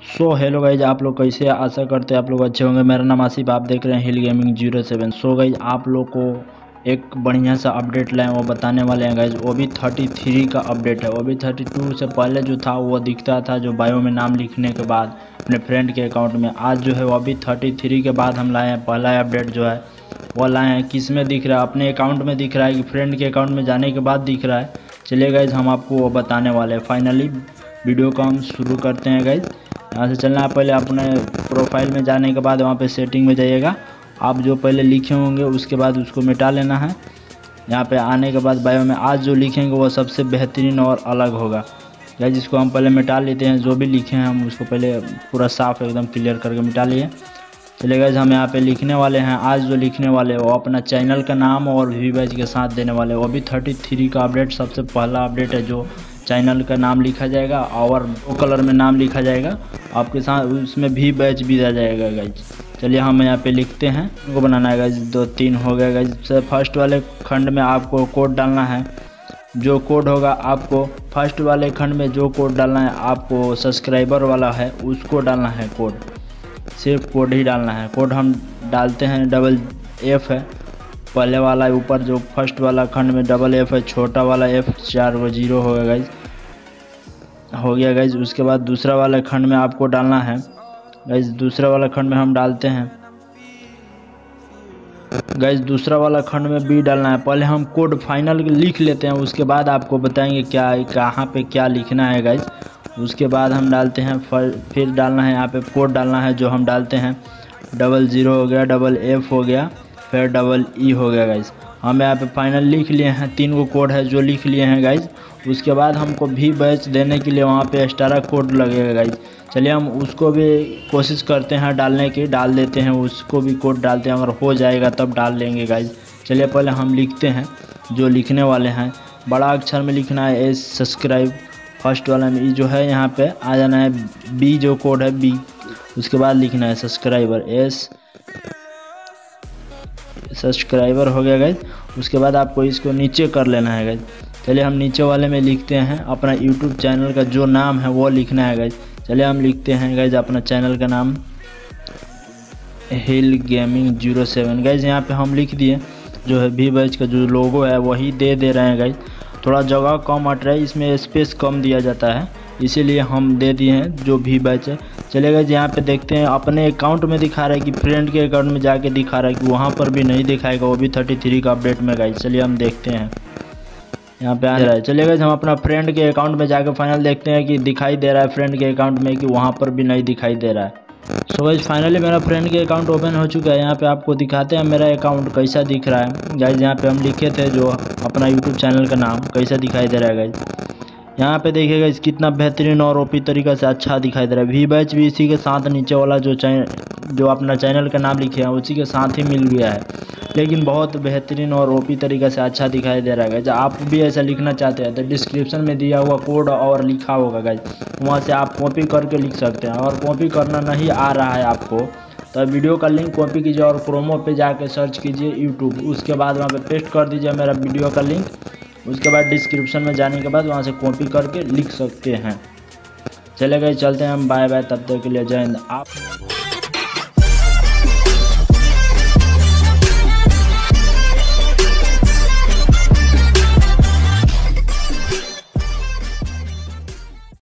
So hello guys, आप लोग कैसे हैं? आशा करते हैं आप लोग अच्छे होंगे। मेरा नाम आसिफ, आप देख रहे हैं हिल गेमिंग 07। सो गाइज, आप लोग को एक बढ़िया सा अपडेट लाए वो बताने वाले हैं गाइज। वो भी 33 का अपडेट है। वो भी 32 से पहले जो था वो दिखता था, जो बायो में नाम लिखने के बाद अपने फ्रेंड के अकाउंट में। आज जो है वो अभी 33 के बाद हम लाए हैं। पहला अपडेट जो है वो लाए हैं। किस में दिख रहा है? अपने अकाउंट में दिख रहा है कि फ्रेंड के अकाउंट में जाने के बाद दिख रहा है? चलिए गाइज, हम आपको वो बताने वाले हैं। फाइनली वीडियो को हम शुरू करते हैं गाइज। यहाँ से चलना है, पहले अपने प्रोफाइल में जाने के बाद वहाँ पे सेटिंग में जाइएगा। आप जो पहले लिखे होंगे उसके बाद उसको मिटा लेना है। यहाँ पे आने के बाद बायो में आज जो लिखेंगे वो सबसे बेहतरीन और अलग होगा गाइस। जिसको हम पहले मिटा लेते हैं, जो भी लिखे हैं हम उसको पहले पूरा साफ एकदम क्लियर करके मिटा लिए। चलिए गाइस, हम यहाँ पे लिखने वाले हैं। आज जो लिखने वाले वो अपना चैनल का नाम और वी बैच के साथ देने वाले। वो भी 33 का अपडेट सबसे पहला अपडेट है, जो चैनल का नाम लिखा जाएगा और वो कलर में नाम लिखा जाएगा आपके साथ, उसमें भी बैच भी आ जाएगा गाइज। चलिए हम यहाँ पे लिखते हैं, उनको बनाना है गाइज। 2-3 हो गया गाइज। फर्स्ट वाले खंड में आपको कोड डालना है। जो कोड होगा आपको फर्स्ट वाले खंड में जो कोड डालना है आपको सब्सक्राइबर वाला है उसको डालना है। कोड सिर्फ कोड ही डालना है। कोड हम डालते हैं FF है पहले वाला, ऊपर जो फर्स्ट वाला खंड में FF है, छोटा वाला F 4 0 होगा गाइज। हो गया गाइज। उसके बाद दूसरा वाला खंड में आपको डालना है गाइज। दूसरा वाला खंड में हम डालते हैं गाइज। दूसरा वाला खंड में भी डालना है। पहले हम कोड फाइनल लिख लेते हैं, उसके बाद आपको बताएंगे क्या कहाँ पे क्या लिखना है गाइज। उसके बाद हम डालते हैं, फिर डालना है यहाँ पे कोड डालना है जो हम डालते हैं। 00 हो गया, FF हो गया, फिर EE हो गया गाइज। हम यहाँ पे फाइनल लिख लिए हैं। 3 गो कोड है जो लिख लिए हैं गाइज। उसके बाद हमको भी बैच देने के लिए वहाँ पे एक्स्ट्रा कोड लगेगा गाइज। चलिए हम उसको भी कोशिश करते हैं डालने की, डाल देते हैं। उसको भी कोड डालते हैं, अगर हो जाएगा तब डाल लेंगे गाइज। चलिए पहले हम लिखते हैं जो लिखने वाले हैं। बड़ा अक्षर में लिखना है S सब्सक्राइब। फर्स्ट वाला में जो है यहाँ पे आ जाना है B, जो कोड है B। उसके बाद लिखना है सब्सक्राइबर, S सब्सक्राइबर हो गया गाइज। उसके बाद आपको इसको नीचे कर लेना है गाइज। चलिए हम नीचे वाले में लिखते हैं अपना यूट्यूब चैनल का जो नाम है वो लिखना है गाइज। चलिए हम लिखते हैं गाइज अपना चैनल का नाम हिल गेमिंग 07 गाइज। यहाँ पे हम लिख दिए। जो है भी बैच का जो लोगो है वही दे रहे हैं गाइज। थोड़ा जगह कम हट रहा है, इसमें स्पेस कम दिया जाता है, इसीलिए हम दे दिए हैं जो भी बैच है। चलिए गाइज, यहाँ पे देखते हैं अपने अकाउंट में दिखा रहा है कि फ्रेंड के अकाउंट में जाके दिखा रहा है कि वहाँ पर भी नहीं दिखाएगा। वो भी 33 का अपडेट में गाइज। चलिए हम देखते हैं, यहाँ पे आ रहा है। चलिए गाइज, हम अपना फ्रेंड के अकाउंट में जाकर फाइनल देखते हैं कि दिखाई दे रहा है फ्रेंड के अकाउंट में कि वहाँ पर भी नहीं दिखाई दे रहा है। सो गाइज, फाइनली मेरा फ्रेंड के अकाउंट ओपन हो चुका है। यहाँ पे आपको दिखाते हैं मेरा अकाउंट कैसा दिख रहा है गाइज। यहाँ पे हम लिखे थे जो अपना यूट्यूब चैनल का नाम कैसा दिखाई दे रहा है गाइज। यहाँ पे देखिएगा इस कितना बेहतरीन और ओपी तरीका से अच्छा दिखाई दे रहा है। वी बैच भी इसी के साथ नीचे वाला जो अपना चैनल का नाम लिखे हैं उसी के साथ ही मिल गया है, लेकिन बहुत बेहतरीन और ओपी तरीका से अच्छा दिखाई दे रहा है गाइज। आप भी ऐसा लिखना चाहते हैं तो डिस्क्रिप्शन में दिया हुआ कोड और लिखा होगा गाइज, वहाँ से आप कॉपी करके लिख सकते हैं। और कॉपी करना नहीं आ रहा है आपको तो वीडियो का लिंक कॉपी कीजिए और क्रोमो पे जाके सर्च कीजिए यूट्यूब। उसके बाद वहाँ पे पेस्ट कर दीजिए मेरा वीडियो का लिंक। उसके बाद डिस्क्रिप्शन में जाने के बाद वहाँ से कॉपी करके लिख सकते हैं। चले गए, चलते हैं हम। बाय बाय, तब तक के लिए जय हिंद। आप